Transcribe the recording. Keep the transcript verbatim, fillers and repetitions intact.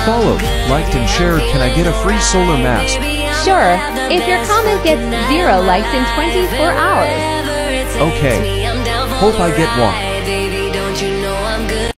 Followed, liked and shared. Can I get a free solar mask? Sure, if your comment gets zero likes in twenty-four hours. Okay. Hope I get one.